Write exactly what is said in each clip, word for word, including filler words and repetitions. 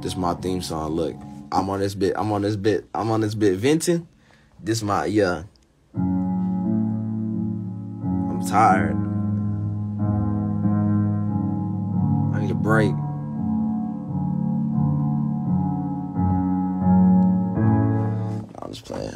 This my theme song. Look, I'm on this bit. I'm on this bit. I'm on this bit venting. This my, yeah. I'm tired. I need a break. I'm just playing.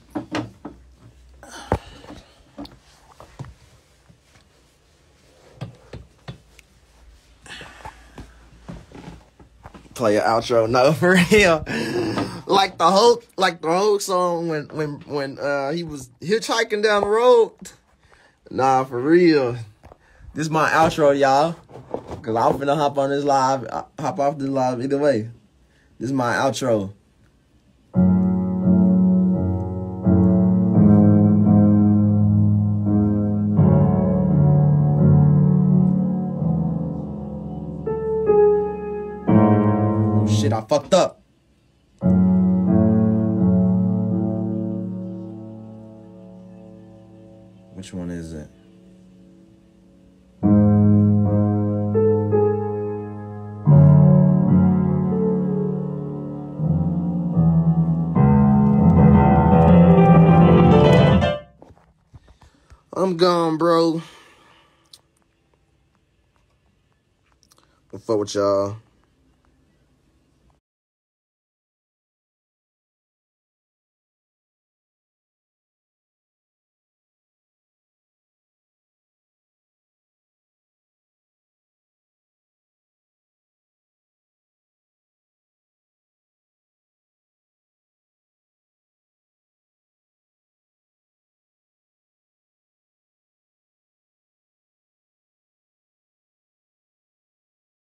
Play an outro. No, for real. Like the whole, like the whole song when when when uh he was hitchhiking down the road. Nah, for real. This is my outro, y'all. Cause I'm finna hop on this live, hop off this live either way. This is my outro. Shit, I fucked up. Which one is it? I'm gone, bro. I'll fuck with y'all.